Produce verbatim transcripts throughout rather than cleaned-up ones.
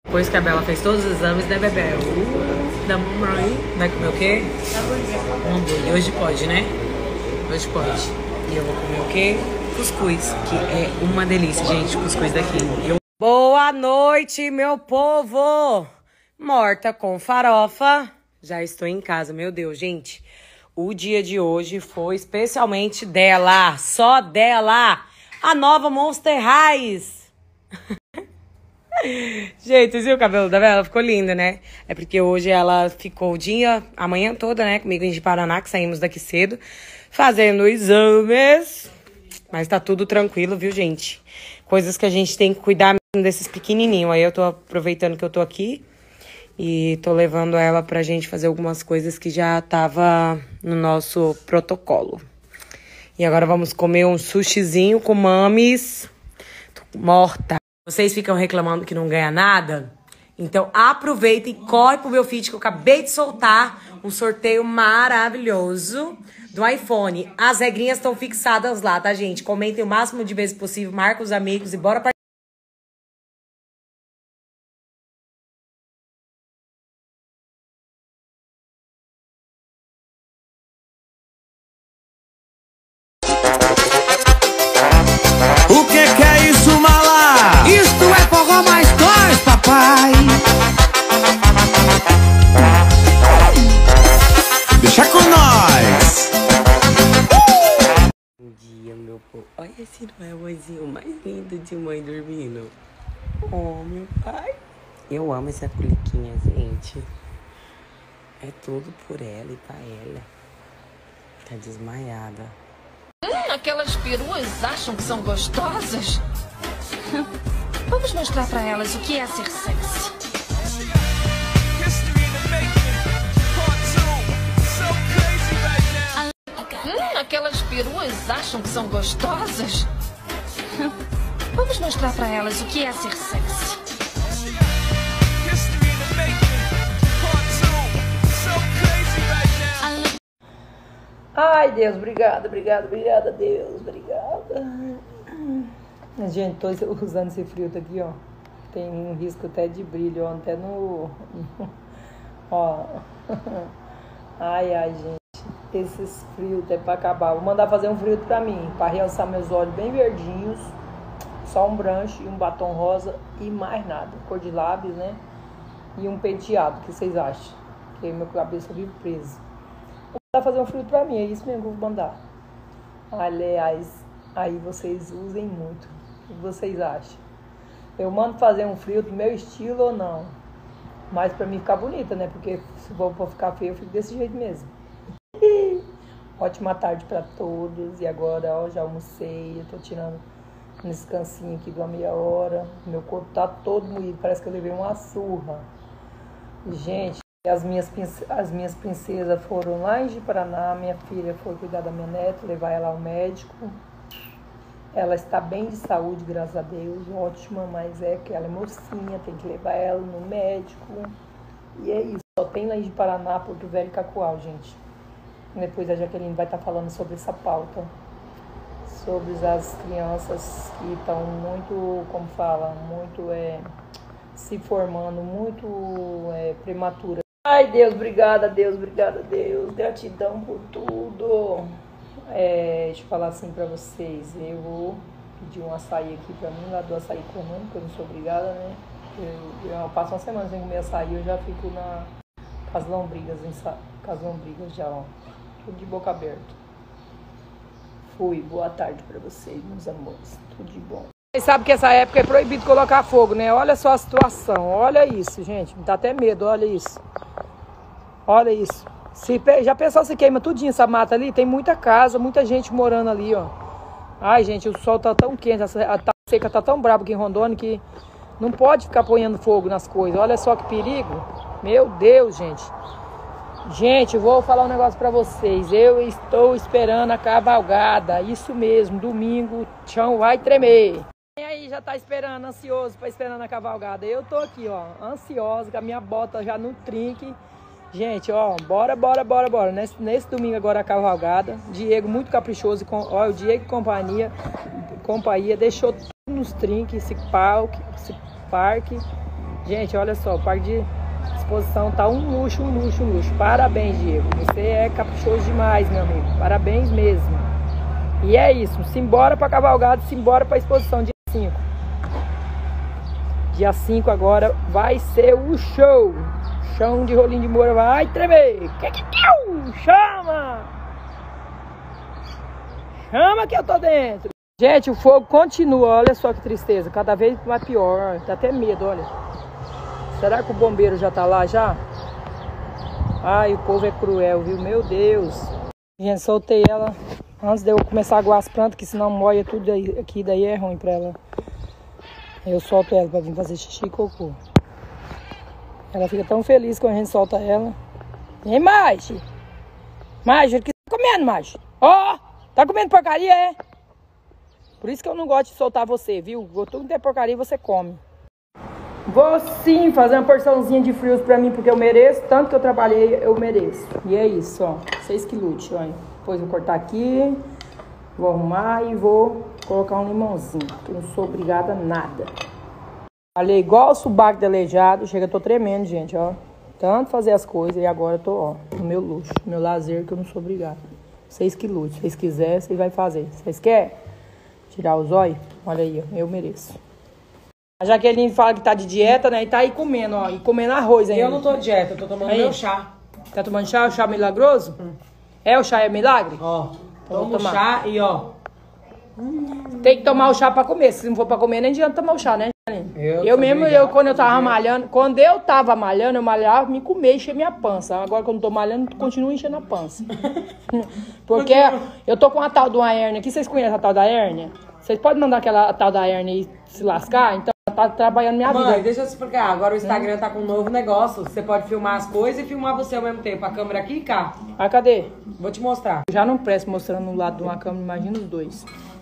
Depois que a Bela fez todos os exames, né, Bebel? Uh, da mamãe. Vai comer o quê? Um hambúrguer. Hoje pode, né? Hoje pode. E eu vou comer o quê? Cuscuz, que é uma delícia, gente, cuscuz daqui. Eu... Boa noite, meu povo! Morta com farofa. Já estou em casa, meu Deus, gente. O dia de hoje foi especialmente dela, só dela, a nova Monster High. Gente, vocês viram o cabelo da Bela? Ficou lindo, né? É porque hoje ela ficou o dia, a manhã toda, né, comigo em Paraná, que saímos daqui cedo, fazendo exames. Mas tá tudo tranquilo, viu, gente? Coisas que a gente tem que cuidar mesmo desses pequenininhos. Aí eu tô aproveitando que eu tô aqui e tô levando ela pra gente fazer algumas coisas que já tava no nosso protocolo. E agora vamos comer um sushizinho com mames. Tô morta. Vocês ficam reclamando que não ganha nada? Então aproveita e corre pro meu feed que eu acabei de soltar um sorteio maravilhoso do iPhone. As regrinhas estão fixadas lá, tá, gente? Comentem o máximo de vezes possível, marca os amigos e bora participar. O que que é isso, malá? Isto é forró mais dois, papai. Deixa com nós. Bom dia, meu povo. Olha esse não é o mãezinho mais lindo de mãe dormindo. Oh, meu pai. Eu amo essa culiquinha, gente. É tudo por ela e pra ela. Tá desmaiada. Hum, aquelas peruas acham que são gostosas? Vamos mostrar pra elas o que é ser sexy. Hum, aquelas peruas acham que são gostosas? Vamos mostrar pra elas o que é ser sexy. Ai, Deus, obrigada, obrigada, obrigada, Deus, obrigada. Gente, tô usando esse filtro aqui, ó. Tem um risco até de brilho, ó, até no... ó. Ai, ai, gente. Esses filtros é pra acabar. Vou mandar fazer um filtro pra mim, pra realçar meus olhos bem verdinhos. Só um branche e um batom rosa e mais nada. Cor de lábios, né? E um penteado, o que vocês acham? Porque meu cabeça vive preso. Vou fazer um filtro pra mim, é isso mesmo que eu vou mandar. Aliás, aí vocês usem muito. O que vocês acham? Eu mando fazer um filtro meu estilo ou não? Mas pra mim ficar bonita, né? Porque se for pra ficar feio, eu fico desse jeito mesmo. Ótima tarde pra todos. E agora, ó, já almocei. Eu tô tirando um descansinho aqui de uma meia hora. Meu corpo tá todo moído, parece que eu levei uma surra. Gente, as minhas, as minhas princesas foram lá em Paraná. Minha filha foi cuidar da minha neta, levar ela ao médico. Ela está bem de saúde, graças a Deus, ótima, mas é que ela é mocinha, tem que levar ela no médico. E é isso, só tem lá em Paraná, Porto Velho e Cacoal, gente. Depois a Jaqueline vai estar falando sobre essa pauta, sobre as crianças que estão muito, como fala, muito é, se formando, muito é, prematuras. Ai, Deus, obrigada, Deus, obrigada, Deus, gratidão por tudo. É, deixa eu falar assim pra vocês, eu vou pedir um açaí aqui pra mim, lá do açaí comum, que eu não sou obrigada, né? Eu, eu passo uma semana sem comer açaí, eu já fico na, com as lombrigas, com as lombrigas já, ó, tudo de boca aberta. Fui, boa tarde pra vocês, meus amores, tudo de bom. Vocês sabem que essa época é proibido colocar fogo, né? Olha só a situação, olha isso, gente, me dá até medo, olha isso. Olha isso. Se, já pensou se queima tudinho essa mata ali? Tem muita casa, muita gente morando ali, ó. Ai, gente, o sol tá tão quente, a seca tá tão braba aqui em Rondônia que não pode ficar ponhando fogo nas coisas. Olha só que perigo. Meu Deus, gente. Gente, vou falar um negócio pra vocês. Eu estou esperando a cavalgada. Isso mesmo, domingo, o chão vai tremer. Quem aí já tá esperando, ansioso pra esperando a cavalgada? Eu tô aqui, ó, ansiosa, com a minha bota já no trinque. Gente, ó, bora, bora, bora, bora. Nesse, nesse domingo agora a cavalgada. Diego muito caprichoso. Com, ó, o Diego e companhia, companhia deixou tudo nos trinques, esse parque, esse parque. Gente, olha só, o parque de exposição tá um luxo, um luxo, um luxo. Parabéns, Diego. Você é caprichoso demais, meu amigo. Parabéns mesmo. E é isso. Simbora pra cavalgada, simbora pra exposição dia cinco. Dia cinco agora vai ser o show. Chão de Rolim de Moura vai tremer. Chama! Chama que eu tô dentro. Gente, o fogo continua. Olha só que tristeza. Cada vez mais pior. Dá até medo, olha. Será que o bombeiro já tá lá já? Ai, o povo é cruel, viu? Meu Deus. Gente, soltei ela antes de eu começar a aguar as plantas, que senão molha tudo aqui. Daí é ruim pra ela. Eu solto ela pra vir fazer xixi e cocô. Ela fica tão feliz quando a gente solta ela. Vem, Marge. Marge, o que tá comendo, Marge? Ó, oh, tá comendo porcaria, é? Por isso que eu não gosto de soltar você, viu? Tudo que é porcaria você come. Vou sim fazer uma porçãozinha de frios pra mim, porque eu mereço. Tanto que eu trabalhei, eu mereço. E é isso, ó. Vocês que lute, ó. Depois vou cortar aqui. Vou arrumar e vou colocar um limãozinho. Que eu não sou obrigada a nada. Falei igual o subaco delejado. Chega, eu tô tremendo, gente, ó. Tanto fazer as coisas. E agora eu tô, ó, no meu luxo. No meu lazer, que eu não sou obrigada. Vocês que lute. Se vocês quiserem, vocês vão fazer. Vocês querem tirar os olhos? Olha aí, ó. Eu mereço. A Jaqueline fala que tá de dieta, né? E tá aí comendo, ó. E comendo arroz ainda. Eu não tô de dieta, eu tô tomando aí. Meu chá. Tá tomando chá? O chá milagroso? Hum. É, o chá é milagre? Ó, toma o chá e ó. Tem que tomar o chá pra comer. Se não for pra comer, nem adianta tomar o chá, né, Jaqueline? Eu, eu mesmo, eu, quando eu tava malhando, quando eu tava malhando, eu malhava, me comia e enchia minha pança. Agora, quando eu tô malhando, continuo enchendo a pança. Porque eu tô com a tal de uma hérnia aqui. Vocês conhecem a tal da hérnia? Vocês podem mandar aquela tal da hérnia e se lascar? Então, tá trabalhando minha Mãe, vida. deixa eu te explicar. Agora o Instagram hum. tá com um novo negócio. Você pode filmar as coisas e filmar você ao mesmo tempo. A câmera aqui e cá. Ah, cadê? Vou te mostrar. Eu já não presto mostrando um lado de uma câmera, imagina os dois.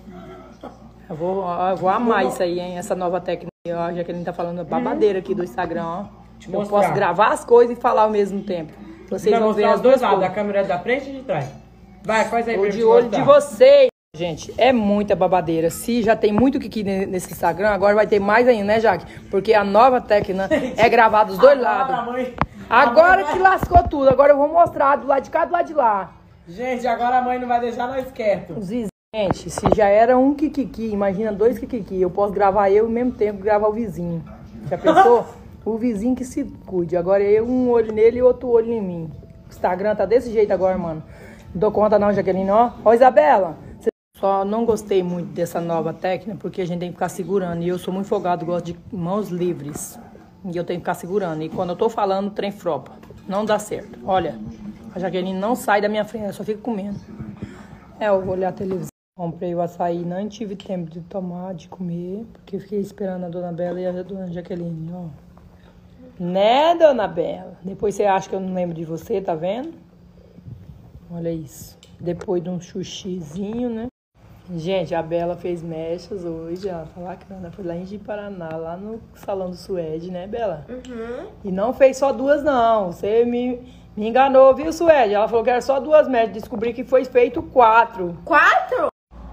Eu vou, eu vou amar vou... isso aí, hein? Essa nova técnica. Ó, já que ele tá falando babadeira aqui do Instagram, ó. Te eu mostrar. Posso gravar as coisas e falar ao mesmo tempo. Vocês Vai vão ver os dois lados. A câmera é da frente e de trás. Vai, faz aí pra de olho de vocês. Gente, é muita babadeira. Se já tem muito Kiki nesse Instagram, agora vai ter mais ainda, né, Jaque? Porque a nova técnica é gravar dos dois agora, lados. Mãe, agora mãe que vai... lascou tudo. Agora eu vou mostrar do lado de cá e do lado de lá. Gente, agora a mãe não vai deixar nós quietos. Gente, se já era um Kiki, imagina dois Kiki. Eu posso gravar eu ao mesmo tempo gravar o vizinho. Já pensou? O vizinho que se cuide. Agora eu, um olho nele e outro olho em mim. O Instagram tá desse jeito agora, mano. Não dou conta não, Jaqueline, ó. Ó, Isabela. Só não gostei muito dessa nova técnica, porque a gente tem que ficar segurando. E eu sou muito folgado, gosto de mãos livres. E eu tenho que ficar segurando. E quando eu tô falando, o trem fropa. Não dá certo. Olha, a Jaqueline não sai da minha frente, ela só fica comendo. É, eu vou olhar a televisão. Comprei o açaí, não tive tempo de tomar, de comer, porque fiquei esperando a Dona Bela e a Dona Jaqueline, ó. Né, Dona Bela? Depois você acha que eu não lembro de você, tá vendo? Olha isso. Depois de um xuxizinho, né? Gente, a Bela fez mechas hoje, ela tá lacrando, foi lá em Paraná, lá no Salão do Suede, né, Bela? Uhum. E não fez só duas, não. Você me, me enganou, viu, Suede? Ela falou que era só duas mechas, descobri que foi feito quatro. Quatro?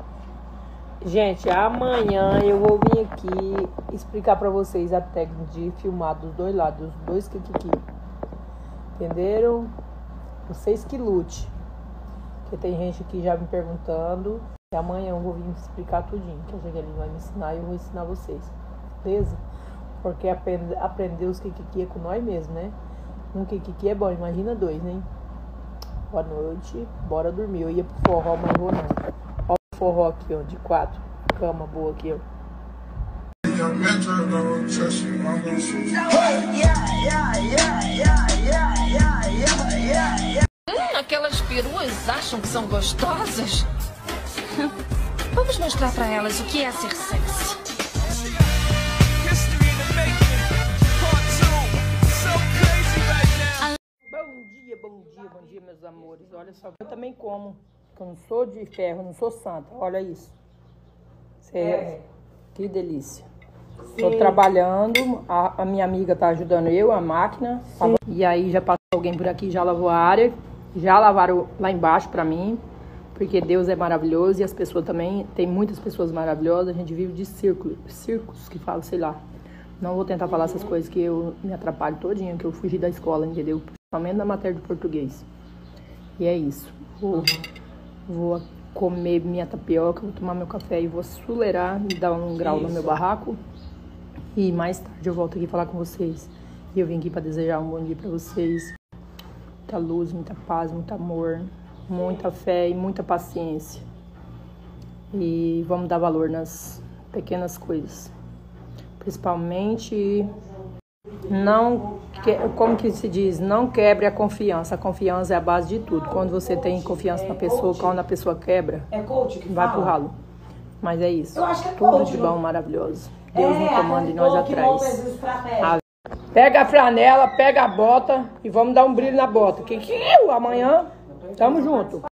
Gente, amanhã eu vou vir aqui explicar pra vocês a técnica de filmar dos dois lados, dos dois Kiki. Entenderam? Vocês que lute. Porque tem gente aqui já me perguntando. E amanhã eu vou vir explicar tudinho, que a Jaqueline vai me ensinar e eu vou ensinar vocês, beleza? Porque aprender, aprender os Kiki é com nós mesmo, né? Um Kiki é bom, imagina dois, né? Boa noite, bora dormir. Eu ia pro forró, mas vou não. Olha o forró aqui, ó, de quatro. Cama boa aqui, ó. Hum, aquelas peruas acham que são gostosas? Vamos mostrar pra elas o que é ser sexy. Bom dia, bom dia, bom dia, meus amores. Olha só, eu também como. Eu não sou de ferro, não sou santa. Olha isso. Cê é. Que delícia. Sim. Tô trabalhando, a, a minha amiga tá ajudando eu, a máquina. Sim. E aí já passou alguém por aqui, já lavou a área. Já lavaram lá embaixo pra mim. Porque Deus é maravilhoso e as pessoas também, tem muitas pessoas maravilhosas, a gente vive de círculo, circos que fala, sei lá. Não vou tentar falar essas coisas que eu me atrapalho todinha, que eu fugi da escola, entendeu? Principalmente da matéria de português. E é isso. Vou, vou comer minha tapioca, vou tomar meu café e vou suleirar, dar um grau isso. no meu barraco. E mais tarde eu volto aqui falar com vocês. E eu vim aqui para desejar um bom dia para vocês. Muita luz, muita paz, muito amor, muita fé e muita paciência. E vamos dar valor nas pequenas coisas. Principalmente, não, como que se diz, não quebre a confiança. A confiança é a base de tudo. Quando você tem confiança na pessoa, quando a pessoa quebra, vai pro ralo. Mas é isso. Tudo de bom, maravilhoso. Deus no comando e nós atrás. Pega a flanela, pega a bota e vamos dar um brilho na bota. Que que eu, amanhã, tamo junto.